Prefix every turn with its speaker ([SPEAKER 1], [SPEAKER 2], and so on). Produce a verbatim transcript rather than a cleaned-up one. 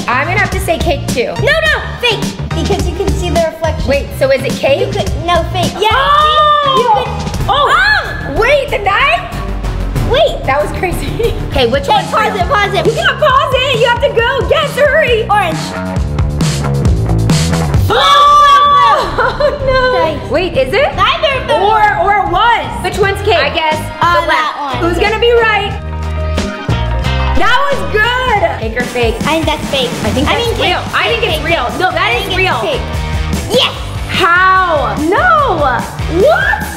[SPEAKER 1] I'm gonna have to say cake too.
[SPEAKER 2] No, no, fake. Because you can see the reflection.
[SPEAKER 1] Wait, so is it cake?
[SPEAKER 2] You could, no, fake. Yeah,
[SPEAKER 1] Oh!
[SPEAKER 2] see? You could,
[SPEAKER 1] Oh!
[SPEAKER 2] oh!
[SPEAKER 1] Wait, the knife?
[SPEAKER 2] Wait.
[SPEAKER 1] That was crazy. Okay, which
[SPEAKER 2] Okay,
[SPEAKER 1] one's
[SPEAKER 2] pause
[SPEAKER 1] real?
[SPEAKER 2] it, pause it.
[SPEAKER 1] You can't pause it. You have to go. Yes, hurry.
[SPEAKER 2] Orange.
[SPEAKER 1] Oh, no.
[SPEAKER 2] Nice.
[SPEAKER 1] Wait, is it?
[SPEAKER 2] Neither of them.
[SPEAKER 1] Or, or it was. Which one's cake? I guess
[SPEAKER 2] Uh,
[SPEAKER 1] the
[SPEAKER 2] that
[SPEAKER 1] left.
[SPEAKER 2] one.
[SPEAKER 1] Who's gonna be right? That was good. Cake or fake?
[SPEAKER 2] I think that's fake.
[SPEAKER 1] I think
[SPEAKER 2] I
[SPEAKER 1] that's
[SPEAKER 2] mean, cake.
[SPEAKER 1] real. I think it's real. No, that
[SPEAKER 2] I
[SPEAKER 1] is
[SPEAKER 2] think
[SPEAKER 1] real.
[SPEAKER 2] it's cake. Yes.
[SPEAKER 1] How? No. What?